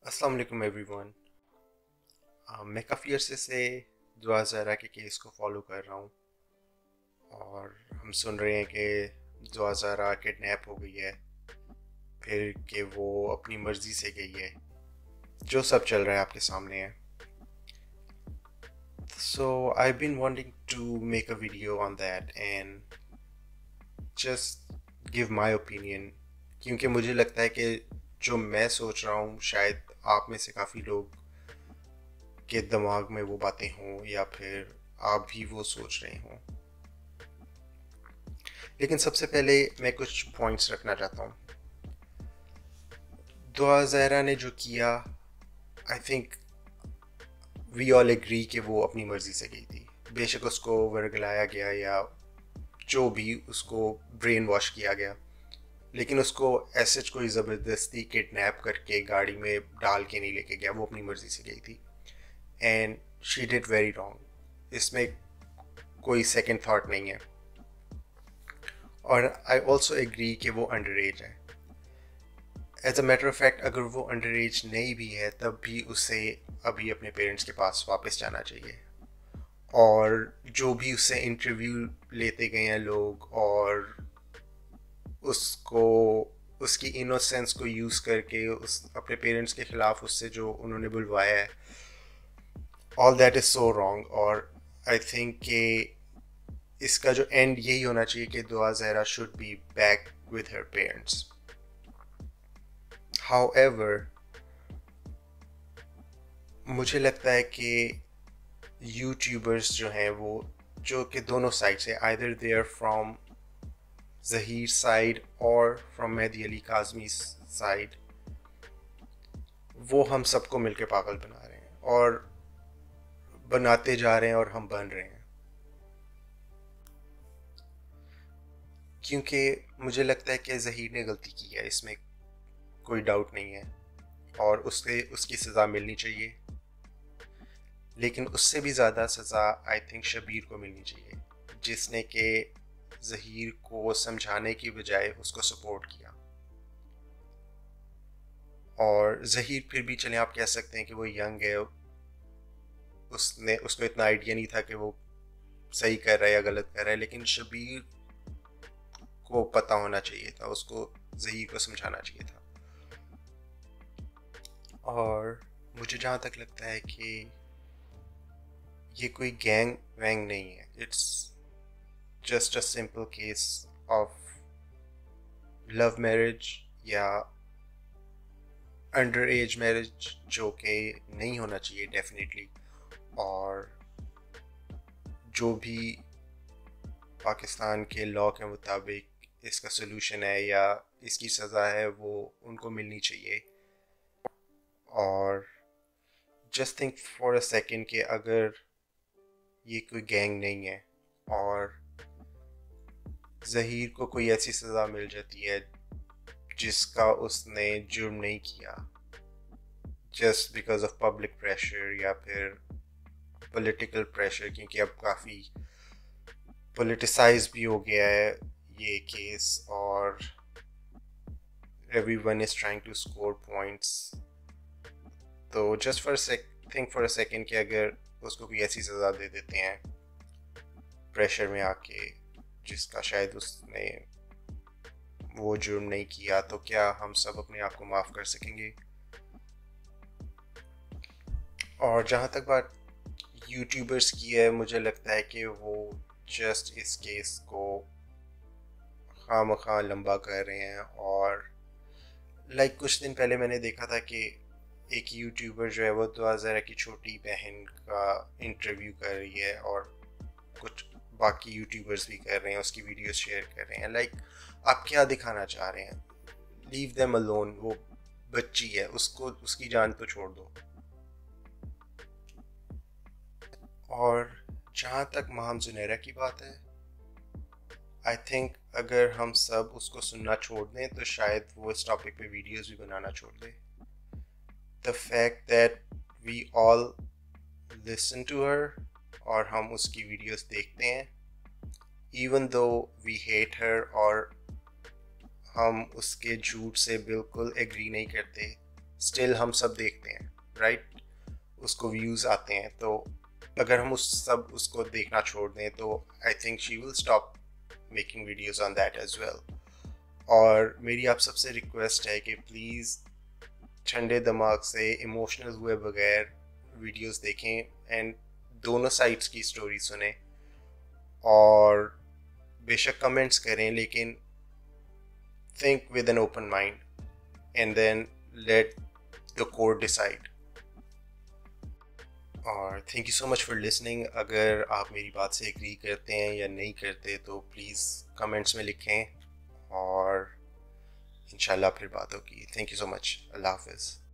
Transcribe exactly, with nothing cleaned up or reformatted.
अस्सलाम वालेकुम एवरीवन। मैं काफ़ी अरसे से दुआ ज़हरा के केस को फॉलो कर रहा हूँ और हम सुन रहे हैं कि दुआ ज़हरा किडनैप हो गई है, फिर कि वो अपनी मर्ज़ी से गई है। जो सब चल रहा है आपके सामने है। So I been wanting to make a video on that and just give my opinion, क्योंकि मुझे लगता है कि जो मैं सोच रहा हूँ शायद आप में से काफ़ी लोग के दिमाग में वो बातें हों या फिर आप भी वो सोच रहे हों। लेकिन सबसे पहले मैं कुछ पॉइंट्स रखना चाहता हूँ। दुआ ज़हरा ने जो किया, I think we all agree कि वो अपनी मर्ज़ी से गई थी। बेशक उसको वर्गलाया गया या जो भी उसको ब्रेन वॉश किया गया, लेकिन उसको ऐसे कोई ज़बरदस्ती किडनैप करके गाड़ी में डाल के नहीं लेके गया। वो अपनी मर्ज़ी से गई थी and she did very wrong. इसमें कोई सेकंड थॉट नहीं है। और आई ऑल्सो एग्री कि वो अंडर एज है। As a matter of fact, अगर वो अंडर एज नहीं भी है तब भी उसे अभी अपने पेरेंट्स के पास वापस जाना चाहिए। और जो भी उससे इंटरव्यू लेते गए हैं लोग और उसको उसकी इनोसेंस को यूज़ करके उस अपने पेरेंट्स के ख़िलाफ़ उससे जो उन्होंने बुलवाया है, all that is so wrong. और आई थिंक कि इसका जो एंड यही होना चाहिए कि Dua Zahra should be back with her parents. However, मुझे लगता है कि यूट्यूबर्स जो हैं वो जो कि दोनों साइड से, either they are from Zaheer side और फ्रॉम मेहदी अली काज़मी साइड, वो हम सबको मिलके पागल बना रहे हैं और बनाते जा रहे हैं और हम बन रहे हैं। क्योंकि मुझे लगता है कि ज़हीर ने गलती की है, इसमें कोई डाउट नहीं है और उससे उसकी सज़ा मिलनी चाहिए। लेकिन उससे भी ज़्यादा सज़ा आई थिंक शबीर को मिलनी चाहिए, जिसने कि ज़हीर को समझाने की बजाय उसको सपोर्ट किया। और ज़हीर फिर भी चलें आप कह सकते हैं कि वो यंग है, उसने उसको इतना आइडिया नहीं था कि वो सही कर रहा है या गलत कर रहा है, लेकिन शबीर को पता होना चाहिए था, उसको ज़हीर को समझाना चाहिए था। और मुझे जहाँ तक लगता है कि ये कोई गैंग वैंग नहीं है, it's just a simple case of love marriage या अंडर एज मैरिज, जो कि नहीं होना चाहिए डेफिनेटली। और जो भी पाकिस्तान के लॉ के मुताबिक इसका सलूशन है या इसकी सज़ा है वो उनको मिलनी चाहिए। और just think for a second कि अगर ये कोई गैंग नहीं है और ज़हीर को कोई ऐसी सज़ा मिल जाती है जिसका उसने जुर्म नहीं किया, just because of public pressure या फिर पॉलिटिकल प्रेशर, क्योंकि अब काफ़ी पोलिटिसाइज भी हो गया है ये केस और everyone is trying to score points। तो just for think for a second कि अगर उसको कोई ऐसी सज़ा दे देते हैं प्रेशर में आके जिसका शायद उसने वो जुर्म नहीं किया, तो क्या हम सब अपने आप को माफ़ कर सकेंगे? और जहाँ तक बात यूट्यूबर्स की है, मुझे लगता है कि वो जस्ट इस केस को खामखा लंबा कर रहे हैं। और लाइक like, कुछ दिन पहले मैंने देखा था कि एक यूट्यूबर जो है वो दुआ ज़हरा की छोटी बहन का इंटरव्यू कर रही है और कुछ बाकी यूट्यूबर्स भी कर रहे हैं, उसकी वीडियोस शेयर कर रहे हैं। लाइक like, आप क्या दिखाना चाह रहे हैं? लीव देम अलोन, वो बच्ची है, उसको उसकी जान तो छोड़ दो। और जहाँ तक माहम जुनैरा की बात है, आई थिंक अगर हम सब उसको सुनना छोड़ दें तो शायद वो इस टॉपिक पे वीडियोस भी बनाना छोड़ दे। The fact that we all listen to her और हम उसकी वीडियोस देखते हैं, even though we hate her और हम उसके झूठ से बिल्कुल एग्री नहीं करते, स्टिल हम सब देखते हैं, राइट? उसको व्यूज़ आते हैं, तो अगर हम उस सब उसको देखना छोड़ दें तो I think she will stop making videos on that as well. और मेरी आप सबसे रिक्वेस्ट है कि प्लीज़ ठंडे दिमाग से इमोशनल हुए बगैर वीडियोस देखें एंड दोनों साइड्स की स्टोरी सुने, और बेशक कमेंट्स करें लेकिन think with an open mind and then let the court decide। और thank you so much for listening. अगर आप मेरी बात से एग्री करते हैं या नहीं करते तो प्लीज़ कमेंट्स में लिखें, और इंशाल्लाह फिर बात होगी। Thank you so much. अल्लाह हाफिज़।